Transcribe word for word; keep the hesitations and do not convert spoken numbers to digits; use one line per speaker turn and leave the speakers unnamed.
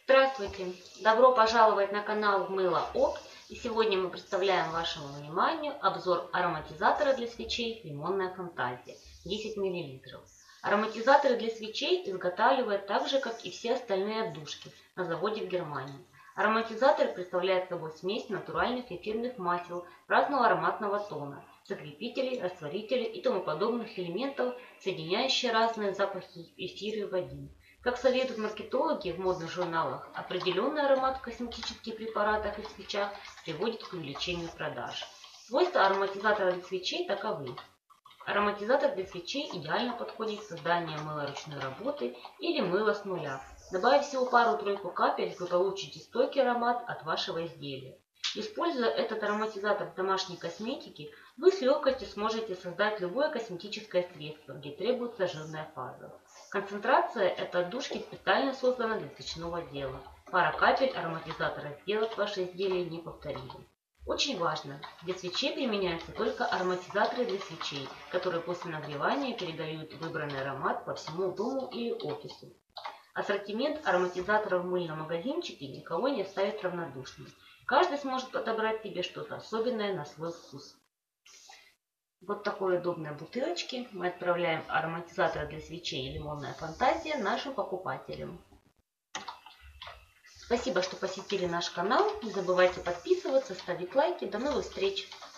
Здравствуйте! Добро пожаловать на канал Мыло Опт. И сегодня мы представляем вашему вниманию обзор ароматизатора для свечей «Лимонная фантазия» десять миллилитров. Ароматизаторы для свечей изготавливают так же, как и все остальные отдушки на заводе в Германии. Ароматизатор представляет собой смесь натуральных эфирных масел разного ароматного тона, закрепителей, растворителей и тому подобных элементов, соединяющие разные запахи эфира в один. Как советуют маркетологи в модных журналах, определенный аромат в косметических препаратах и свечах приводит к увеличению продаж. Свойства ароматизатора для свечей таковы. Ароматизатор для свечей идеально подходит к созданию мыла ручной работы или мыла с нуля. Добавив всего пару-тройку капель, вы получите стойкий аромат от вашего изделия. Используя этот ароматизатор в домашней косметике, вы с легкостью сможете создать любое косметическое средство, где требуется жирная фаза. Концентрация этой отдушки специально создана для свечного дела. Пара капель ароматизатора сделает ваше изделие неповторимым. Очень важно, для свечей применяются только ароматизаторы для свечей, которые после нагревания передают выбранный аромат по всему дому или офису. Ассортимент ароматизаторов в мыльном магазинчике никого не оставит равнодушным. Каждый сможет подобрать себе что-то особенное на свой вкус. Вот такой удобной бутылочки мы отправляем ароматизатор для свечей «Лимонная фантазия» нашим покупателям. Спасибо, что посетили наш канал. Не забывайте подписываться, ставить лайки. До новых встреч!